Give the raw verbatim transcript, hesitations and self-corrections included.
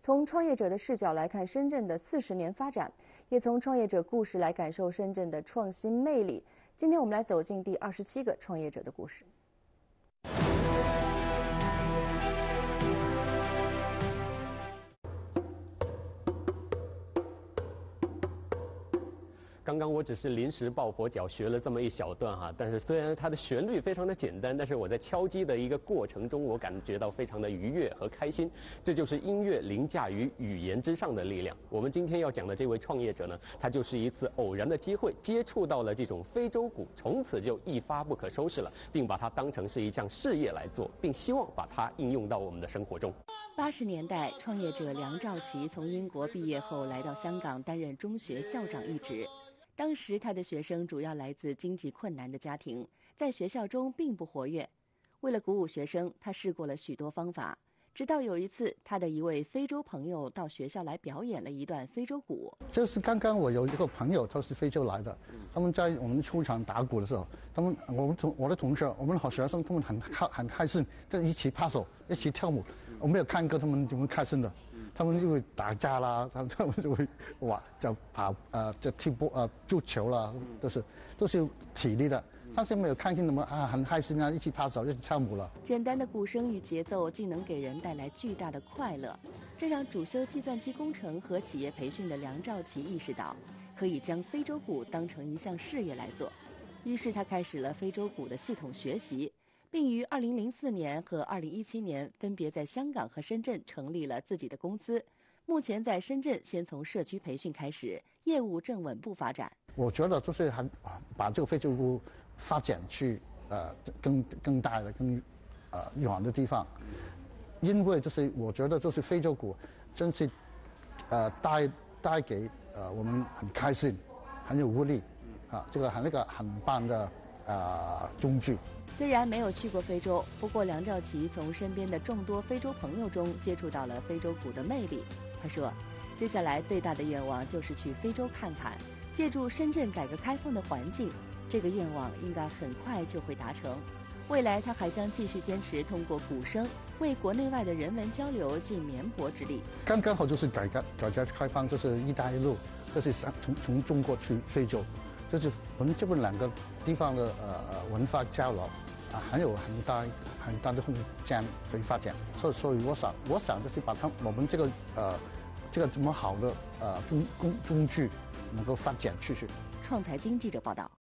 从创业者的视角来看深圳的四十年发展，也从创业者故事来感受深圳的创新魅力。今天我们来走进第二十七个创业者的故事。 刚刚我只是临时抱佛脚学了这么一小段哈，但是虽然它的旋律非常的简单，但是我在敲击的一个过程中，我感觉到非常的愉悦和开心。这就是音乐凌驾于语言之上的力量。我们今天要讲的这位创业者呢，他就是一次偶然的机会接触到了这种非洲鼓，从此就一发不可收拾了，并把它当成是一项事业来做，并希望把它应用到我们的生活中。 八十年代，创业者梁兆琪从英国毕业后来到香港担任中学校长一职。当时他的学生主要来自经济困难的家庭，在学校中并不活跃。为了鼓舞学生，他试过了许多方法，直到有一次，他的一位非洲朋友到学校来表演了一段非洲鼓。 就是刚刚我有一个朋友，他是非洲来的，他们在我们球场打鼓的时候，他们我们同我的同学，我们的好学生，他们很开很开心，就一起拍手，一起跳舞。我没有看过他们怎么开心的。他们就会打架啦，他们他们就会哇，就跑呃，就踢波呃足球啦，都是都是有体力的。但是没有看见他们啊很开心啊，一起拍手，一起跳舞了。 简单的鼓声与节奏竟能给人带来巨大的快乐，这让主修计算机工程和企业培训的梁兆琪意识到，可以将非洲鼓当成一项事业来做。于是他开始了非洲鼓的系统学习。并于二零零四年和二零一七年分别在香港和深圳成立了自己的公司。目前在深圳先从社区培训开始，业务正稳步发展。 我觉得就是还把这个非洲鼓发展去呃更更大的、更呃远的地方，因为就是我觉得就是非洲鼓真是呃带带给呃我们很开心、很有活力啊，这个很那个很棒的呃工具。 虽然没有去过非洲，不过梁兆琪从身边的众多非洲朋友中接触到了非洲鼓的魅力。他说，接下来最大的愿望就是去非洲看看，借助深圳改革开放的环境，这个愿望应该很快就会达成。未来他还将继续坚持通过鼓声为国内外的人文交流尽绵薄之力。 刚刚好就是改革改革开放，就是一带一路，就是从从中国去非洲。就是我们这边两个地方的呃文化交流啊，还有很大很大的空间可以发展。所以所以我想我想就是把它我们这个呃这个这么好的呃工工工具能够发展出去。 创财经记者报道。